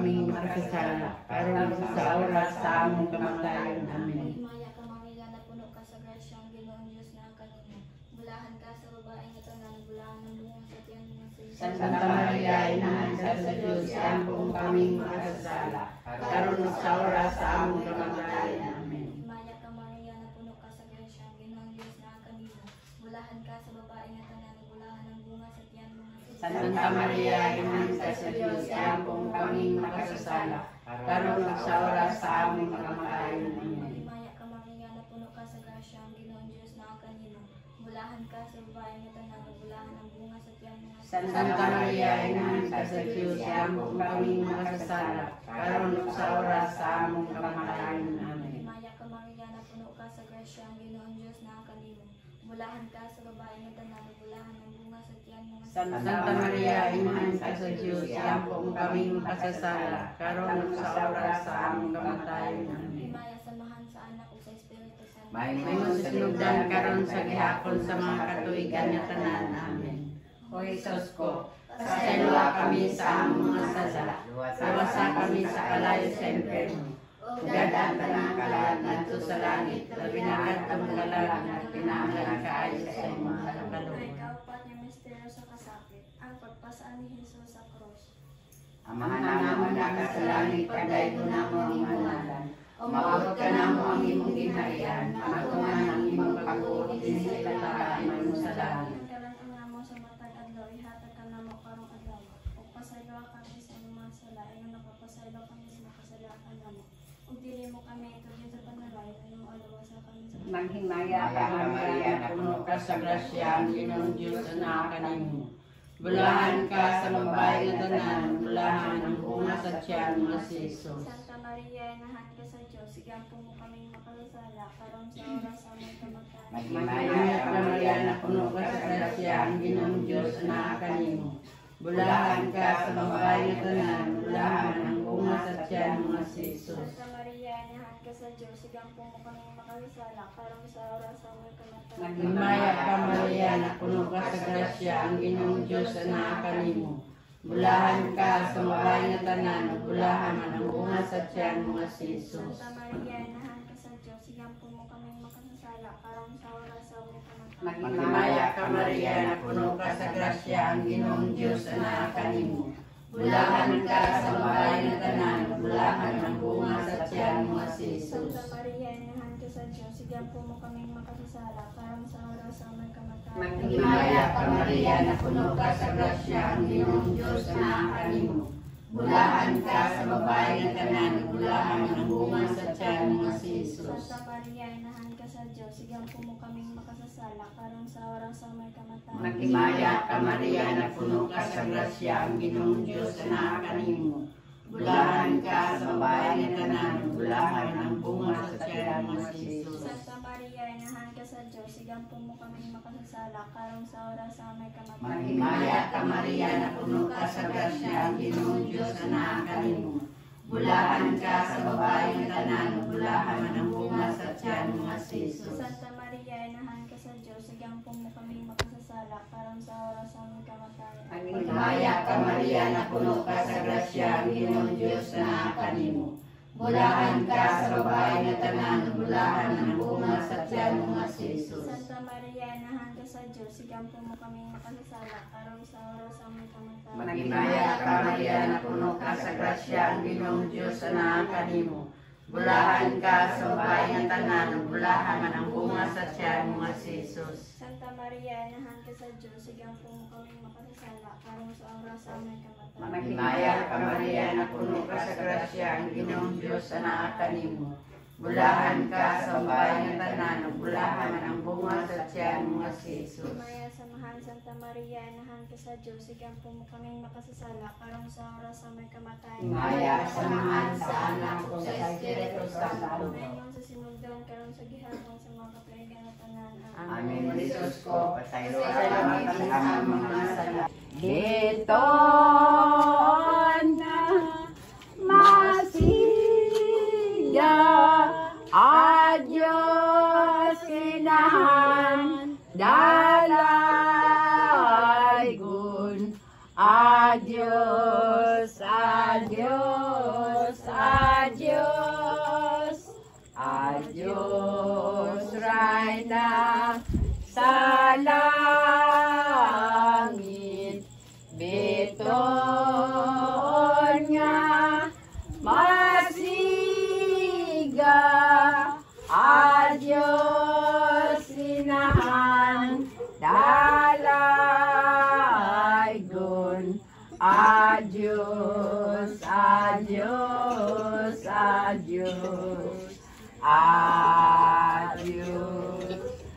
kaming makasasala, karon sa oras sa among kamatayon. Amen. Himaya ka Maria, napuno ka sa grasya, ang Ginoong Diyos na kanino. Bulahan ka sa babaeng ito na bulahan ng bunga sa tiyan mo sa iyo. Santa Maria, Inahan ka sa Diyos, ambong kaming makasasala, karon sa oras sa among kamatayon. Amen. Himaya ka Maria, napuno ka sa grasya, ang Ginoong Diyos na kanino. Bulahan ka sa babaeng ito na bulahan ng bunga sa tiyan mo sa iyo. Santa Maria, Inahan ka sa Diyos, ambong kaming makasasala, karon sa oras sa among kamatayon. Amen. Himaya ka Maria, napuno ka sa grasya, ang Ginoong Diyos na kanino. Bulahan ka sa babaeng ito na bulahan ng bunga sa tiyan mo sa iyo. Santa Maria, Inahan ka sa Diyos, ambong kaming makasasala, karon sa oras sa among kamatayon. Amen. Himaya ka Maria, napuno ka sa grasya, ang Ginoong Diyos na kanino. Bulahan ka sa babaeng ito na bulahan ng bunga sa tiyan mo sa iyo. Santa Maria, Inahan ka sa Diyos, ambong kaming makasasala, karon sa oras sa among kamatayon. Amen. Himaya samahan sa anak o sa Espiritu Santo. May masunugdan karon sa gihapon sa mga katuigan nga tanan. Amen. O Jesus ko, pasayloa kami sa among mga sala, luwasa kami sa kalayo sa impierno. Ugadan tanang kalaan ngadto sa langit, labi na kadtong kalaan at kinahanglan kaayo sa imong Ay kalooban. kaupat niya misteryo sa kasakit, ang pagpasaan ni Jesus sa krus. Amahan namon na sa langit, pagdaygo namo ang imong ngalan. Umabot ka namo ang imong ginharian, matuman ang imong pag-uot dinhi sa tagaan mo sa langit. Ang karan ang namo sa matag adlaw, ihatag ka namo karong adlaw. Ug pasayloa kami sa imong mga sala, ayon nakapasaylo kami sa makasalaan namo. Ug dili mo kami itugyan sa panalay, ayon alawasa kami sa Manghimaya ka Maria, puno ka sa grasya, ang Ginoong Diyos na kanimo. Bulahan ka sa babae nga tanan, bulahan ang bunga sa tiyan mo si Jesus. Santa Maria, inahan ka sa Diyos, sigampo mo kaming makalasala, karon sa oras sa aming kamatayon. Manghimaya ka Maria, puno ka sa grasya, ang Ginoong Diyos na kanimo. Bulahan ka sa babae nga tanan, bulahan ang bunga sa tiyan mo si Jesus. Santa Maria, inahan ka sa Diyos, sigampo mo kaming makalasala, karon sa oras sa aming kamatayon. Manghimaya ka Maria, puno ka sa grasya, ang Ginoong Diyos na kanimo. Bulahan ka sa babae nga tanan, bulahan ang bunga sa tiyan mo si Jesus. Santa Maria, inahan ka sa Diyos, sigampo mo kaming makasasala, karon sa oras sa aming kamatayon. Manghimaya ka Maria, puno ka sa grasya, ang Ginoong Diyos na kanimo. Bulahan ka sa babae nga tanan, bulahan ang bunga sa tiyan mo si Jesus. Santa Maria, inahan ka sa Diyos, sigampo mo kaming makasasala, karon sa oras sa aming kamatayon. Manghimaya ka Maria, puno ka sa grasya, ang Ginoong Diyos na kanimo. Bulahan ka sa babae nga tanan, bulahan ang bunga sa tiyan mo si Jesus. Santa Maria, inahan ka sa Diyos, sigampo mo kaming makasasala, karon sa oras sa aming kamatayon. Manghimaya ka Maria, puno ka sa grasya, ang Ginoong Diyos na kanimo. Bulahan ka sa babae nga tanan, bulahan ang bunga sa tiyan mo si Jesus. Santa Maria, inahan ka sa Diyos, sigampo mo kaming makasasala, karon sa oras sa aming kamatayon. Manghimaya ka Maria, puno ka sa grasya, ang Ginoong Diyos na kanimo. Bulahan ka sa babae nga tanan, bulahan ang bunga sa tiyan mo si Jesus. Santa Maria, inahan ka sa Diyos, sigampo mo kaming makasasala, karon sa oras sa aming kamatayon. Manghimaya ka Maria, puno ka sa grasya, ang Ginoong Diyos na kanimo. Bulahan ka sa babae nga tanan, bulahan ang bunga sa tiyan mo si Jesus. Santa Maria, inahan ka sa Diyos, sigampo mo kaming makasasala, karon sa oras sa aming kamatayon. Manghimaya ka Maria, puno ka sa grasya, ang Ginoong Diyos na kanimo. Bulahan ka sa babae nga tanan, bulahan ang bunga sa tiyan mo si Jesus. Santa Maria, inahan ka sa Diyos, sigampo mo kaming makasasala, karon sa oras sa aming kamatayon. Manghimaya ka Maria, puno ka sa grasya, ang Ginoong Diyos na kanimo. Bulahan ka sa babae nga tanan, bulahan ang bunga sa tiyan mo si Jesus. Maya samahan, Santa Maria, inahan ka sa Diyos, sigampo mo kaming makasasala, karon sa oras sa aming kamatayon. Maya samahan sa anak ko sa Espiritu Santo. Ngayon sa sinugdan, karon sa gihapon sa mga kapaigan at tanan. Amen. Jesus ko, pasaylo kami sa mga sala. Dito na masiga, Adios inahan, dalaygon, Adios, Adios, adios, adios, Rayna, sa langit, beton nga, masiga, adios, sinahan, dalaygon, adios, adios, adios, adios,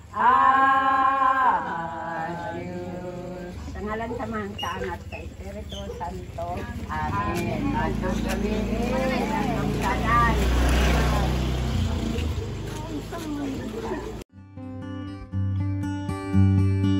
adios. Sa ngalan sa mga kaangat sa Espiritu Santo. Amen. Adios kami. Ang tanan.